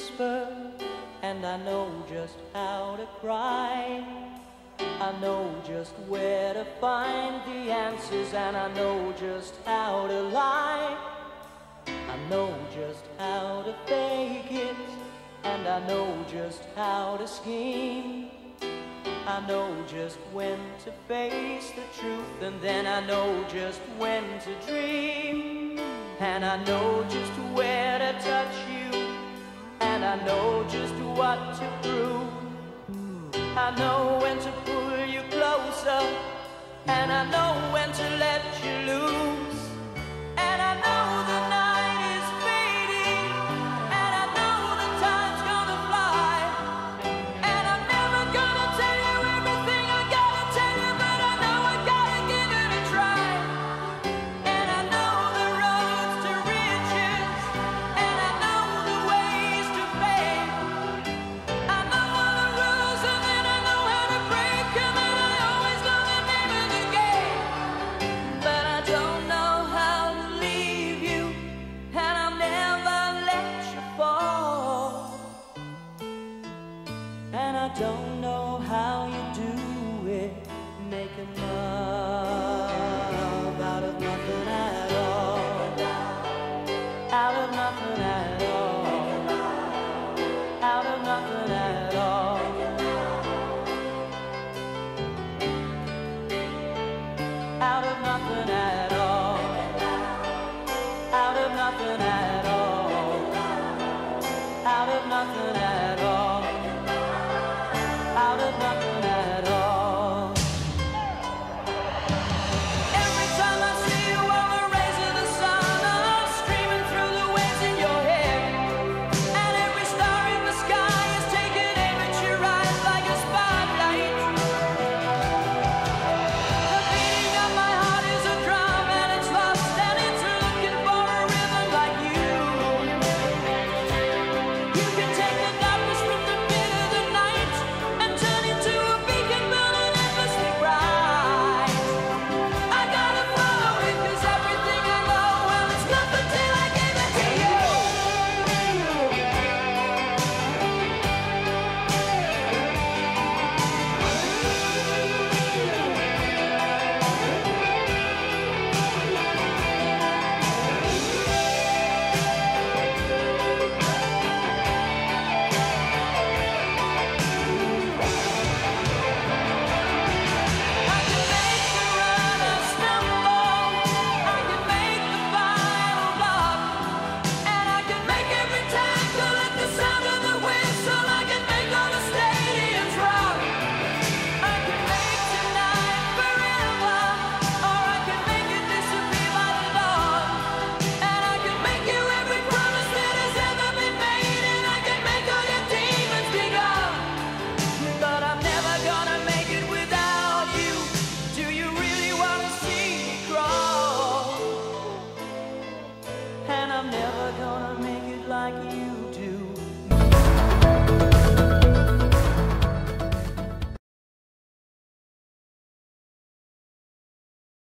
whisper, and I know just how to cry. I know just where to find the answers, and I know just how to lie. I know just how to fake it, and I know just how to scheme. I know just when to face the truth, and then I know just when to dream. And I know just where to touch you, and I know just what to prove. I know when to pull you closer, and I know when to let you loose. And I know the night is fading, and I know the time's gonna fly. And I'm never gonna tell you everything I gotta tell you, but I know I gotta give it a try. And I know the roads to riches, and I know the ways to fame. I know all the rules, and then I know how to break them, and I always know the name of the game. But I don't know how to leave you, and I'll never let you fall. And I don't know how you do it, making love out of nothing at all. Out of nothing at all. Out of nothing at all. Out of nothing at all. Out of nothing at all. Out of nothing at all. Out of nothing at all. Every time I see you on the rays of the sun, I'm streaming through the waves in your hair. And every star in the sky is taking aim at your eyes like a spotlight. The beating of my heart is a drum, and it's lost, and it's looking for a rhythm like you. You can take the darkness from the pit of the night and turn into a beacon burning endlessly bright. I gotta follow it, 'cause everything I know, well, it's nothing till I give it to you. I can make the runner stumble, I can make the final block, and I can make every tackle at the sound of the whistle. I can make all the stadiums rock. I can make tonight forever, or I can make it disappear by the dawn. And I can make you every promise that has ever been made, and I can make all your demons be gone. But I'm never gonna make it without you. Do you really wanna see me crawl? And I'm never gonna make it like you.